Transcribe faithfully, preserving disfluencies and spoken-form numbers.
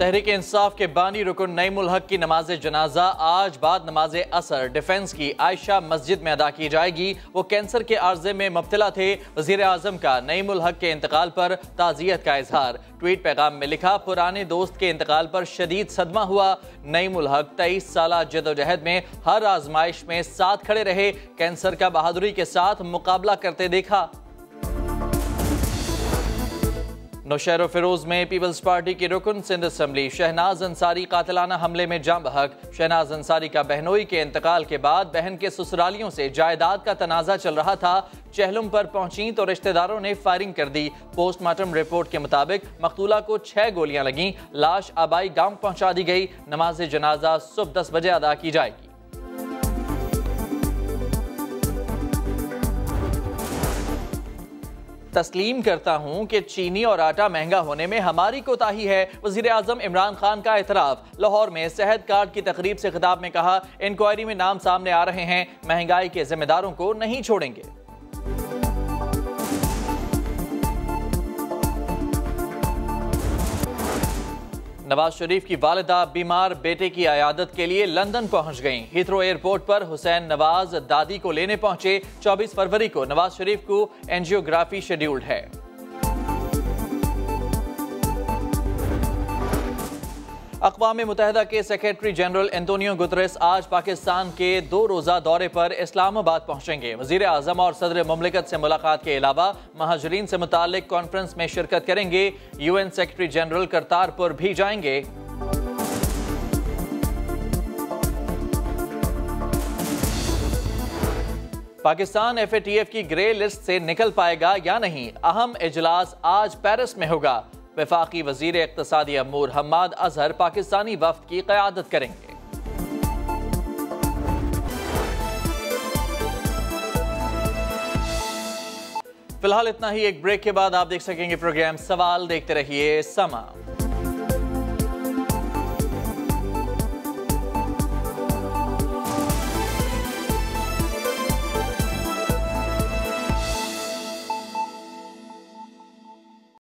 तहरीक इंसाफ के बानी रुकन नईमुल हक की नमाज जनाजा आज बाद नमाज असर डिफेंस की आयशा मस्जिद में अदा की जाएगी। वो कैंसर के आर्जे में मुब्तला थे। वजीर आजम का नईमुल हक के इंतकाल पर ताज़ियत का इजहार। ट्वीट पैगाम में लिखा, पुराने दोस्त के इंतकाल पर शदीद सदमा हुआ। नईमुल हक तेईस साल जदोजहद में हर आजमाइश में साथ खड़े रहे। कैंसर का बहादुरी के साथ मुकाबला करते देखा। नौशहर फिरोज में पीपल्स पार्टी की रुकन सिंध असम्बली शहनाज अंसारी कातिलाना हमले में जाँ बहक। शहनाज अंसारी का बहनोई के इंतकाल के बाद बहन के ससुरालियों से जायदाद का तनाजा चल रहा था। चहलुम पर पहुंची तो रिश्तेदारों ने फायरिंग कर दी। पोस्टमार्टम रिपोर्ट के मुताबिक मकतूला को छह गोलियां लगीं। लाश आबाई गांव पहुंचा दी गई। नमाज जनाजा सुबह दस बजे अदा की जाएगी। तस्लीम करता हूं कि चीनी और आटा महंगा होने में हमारी कोताही है। वजीर आजम इमरान खान का एतराफ। लाहौर में सेहत कार्ड की तकरीब से खिताब में कहा, इंक्वायरी में नाम सामने आ रहे हैं, महंगाई के जिम्मेदारों को नहीं छोड़ेंगे। नवाज शरीफ की वालिदा बीमार बेटे की अयादत के लिए लंदन पहुंच गईं। हीथ्रो एयरपोर्ट पर हुसैन नवाज दादी को लेने पहुंचे। चौबीस फरवरी को नवाज शरीफ को एंजियोग्राफी शेड्यूल्ड है। अक़वाम मुत्तहिदा के सेक्रेटरी जनरल एंटोनियो गुतरेस आज पाकिस्तान के दो रोज़ा दौरे पर इस्लामाबाद पहुंचेंगे। वज़ीर आज़म और सदर मुमलिकत से मुलाकात के अलावा महाजरीन से मुताल्लिक कॉन्फ्रेंस में शिरकत करेंगे। यूएन सेक्रेटरी जनरल करतारपुर भी जाएंगे। Pakistan F A T F की ग्रे लिस्ट से निकल पाएगा या नहीं, अहम इजलास आज पेरिस में होगा। वफाकी वजीर इक़्तिसादी अमूर हम्माद अजहर पाकिस्तानी वफ्द की क़यादत करेंगे। फिलहाल इतना ही। एक ब्रेक के बाद आप देख सकेंगे प्रोग्राम सवाल। देखते रहिए समा।